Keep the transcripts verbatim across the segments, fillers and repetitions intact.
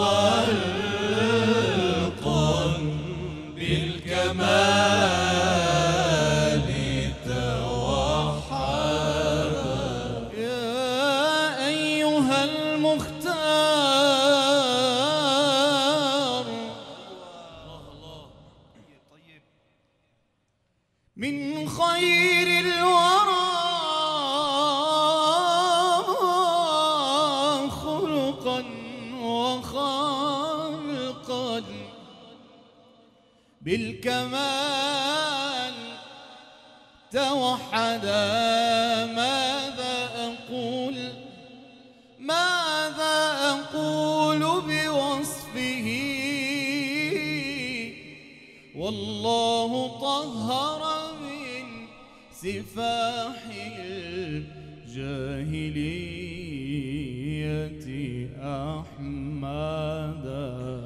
وخلق بالكمال توحد. يا أيها المختار من خير الورى خلقا وخلقا بالكمال توحدا. ماذا أقول ماذا أقول بوصفه والله طهر من سفاح الجاهلية أحمدا.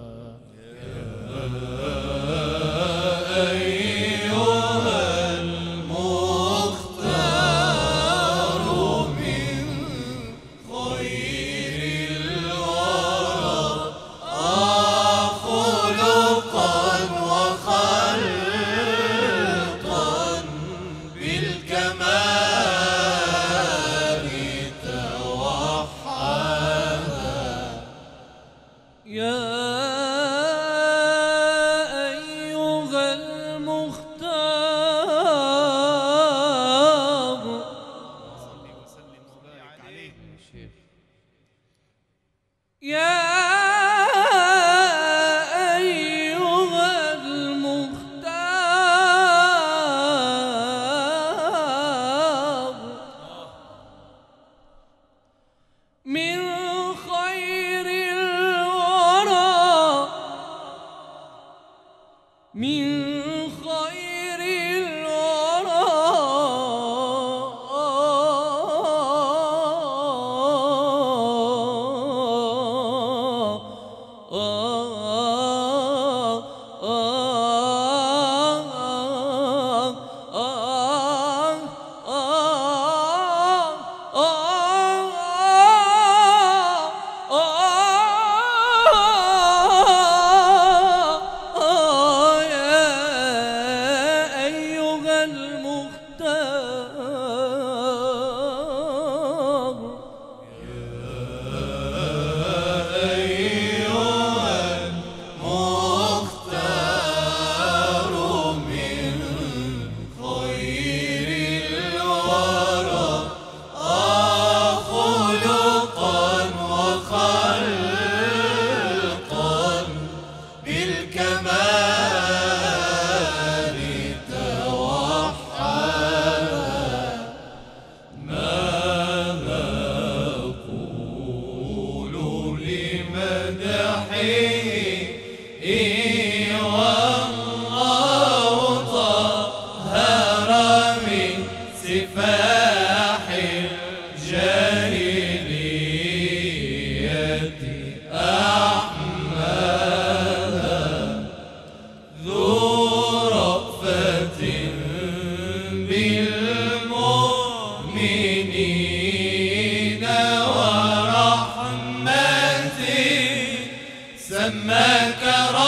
سماك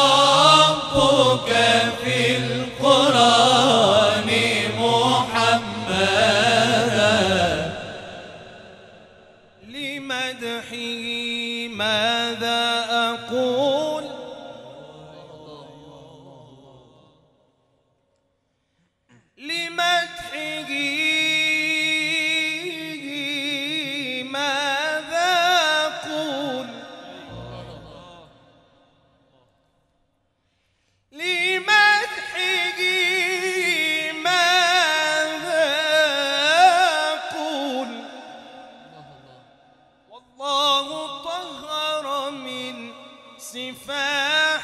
ربك في القرآن محمدا لمدحه ماذا أقول لمدحه ماذا أقول لمدحه ماذا أقول والله طهر من سفاح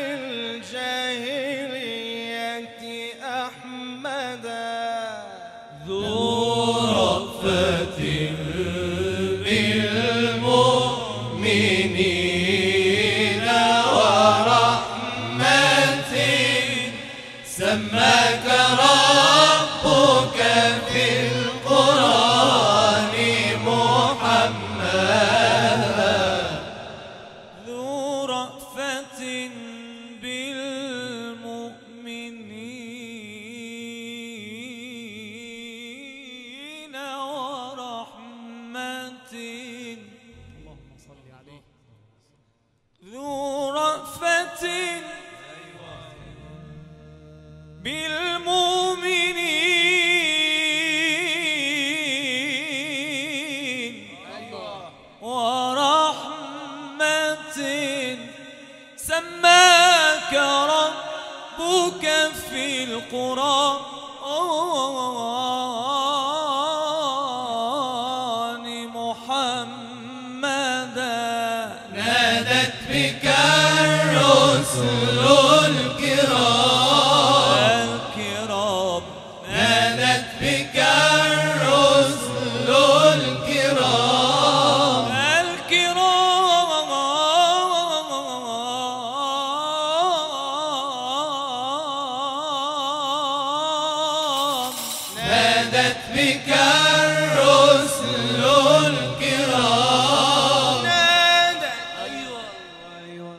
الجاهلية أحمدا ذو رأفة بالمؤمنين ورحمة سماك ربك في القرآن محمدا ذو سماك ربك في القرآن محمدا نادت بك الرسل الكرام الكرام نادت بك الرسل الكرام الكرام نادت بك الرسل الكرام نادت أيوة أيوة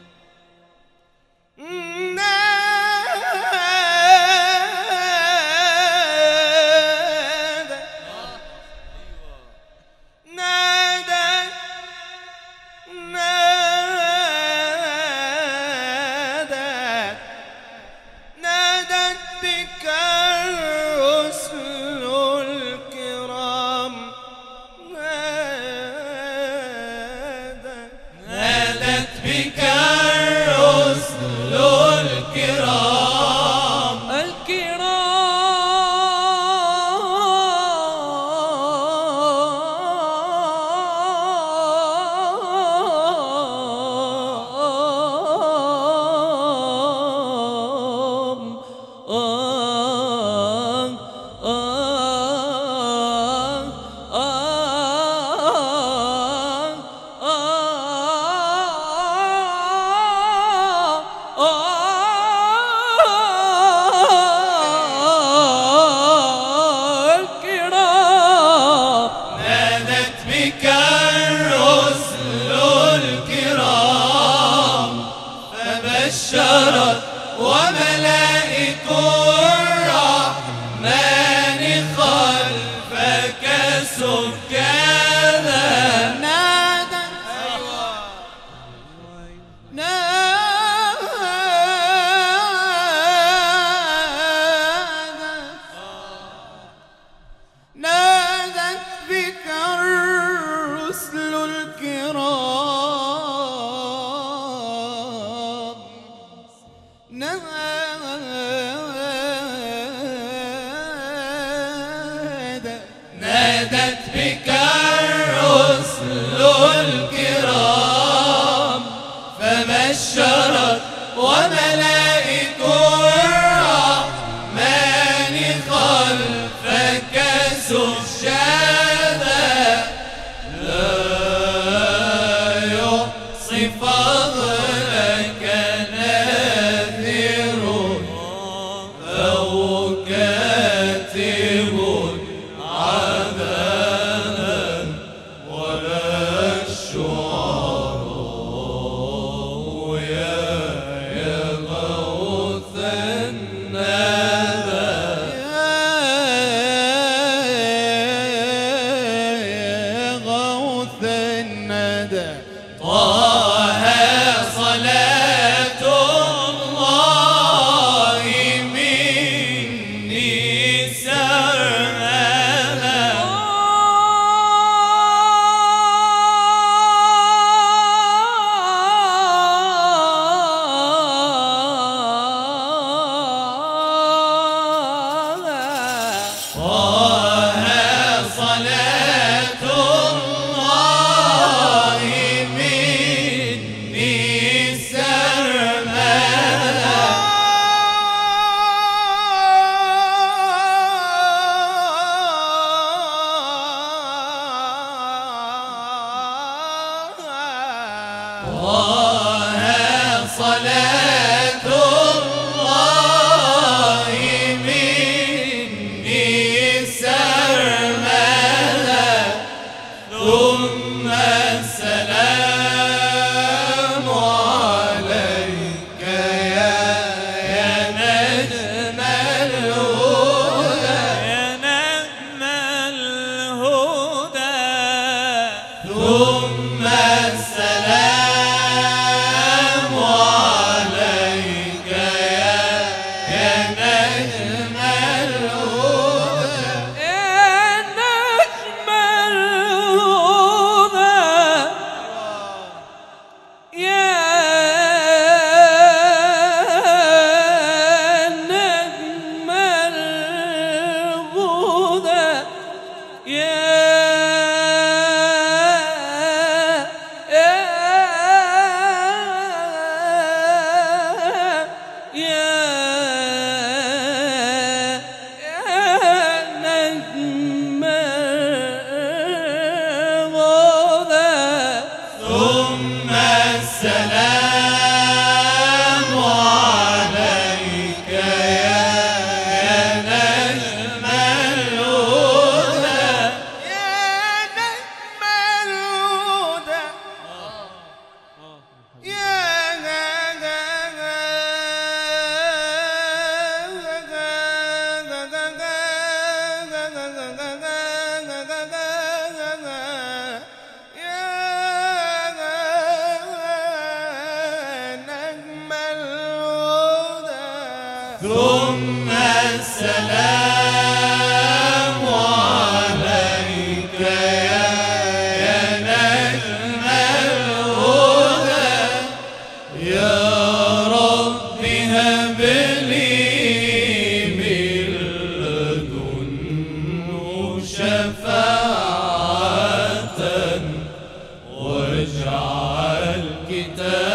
نادت نادت نادت بك الرسل الكرام نادت نادت بك الرسل الكرام الكرام آه آه آه آه الكرام نادت بك الرسل الكرام فبشرت وملائك الرحمن خلفك سجادا نادت نادت بك الرسل الكرام نادت نادت بك الرسل الكرام فبشرت وملائك الرحمن خلفك سجادا لا يحصي فضلك ناذر أو كاتب عددا ولا الشعراء يا يا غوث الندى يا غوث الندى طه صلاة الله مني سرمدا طه صلاة الله مني سرمدا طه صلاة الله مني سرمدا ثم السلام عليك يا يا نجم الهدى يا نجم الهدى ثم السلام عليك السلام عليك يا يا نجم الهدى يا نجم الهدى يا نجم الهدى ثم السلام عليك يا يا نجم الهدى يا رب هب لي من لدنه شفاعة واجعل كتابي